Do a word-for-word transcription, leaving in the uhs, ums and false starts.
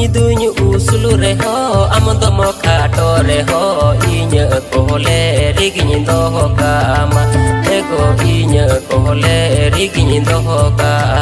Niduny usulu reho amdo mokato reho inya kohole riginyi doho kama ego inya kohole riginyi doho kama